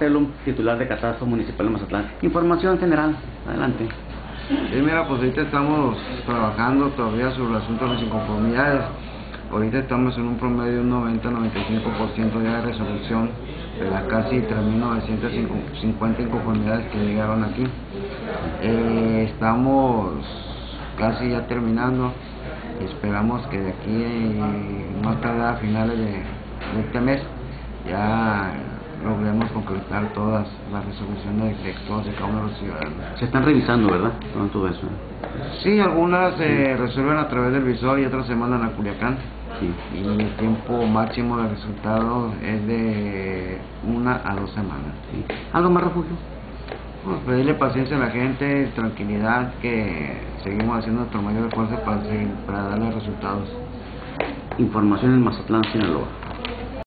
Titular de Catastro Municipal de Mazatlán. Información general, adelante. Sí, mira, pues ahorita estamos trabajando todavía sobre el asunto de las inconformidades. Ahorita estamos en un promedio de un 90-95% ya de resolución de las casi 3.950 inconformidades que llegaron aquí. Estamos casi ya terminando. Esperamos que de aquí más tarde a finales de este mes ya logremos concretar todas las resoluciones de todos y cada uno de los ciudadanos. Se están revisando, ¿verdad? Con todo eso. Sí, algunas se resuelven a través del visor y otras se mandan a Culiacán. Sí. Y el tiempo máximo de resultados es de 1 a 2 semanas. Sí. ¿Algo más, Refugio? Pues pedirle paciencia a la gente, tranquilidad, que seguimos haciendo nuestro mayor esfuerzo para darle resultados. Información en Mazatlán, Sinaloa.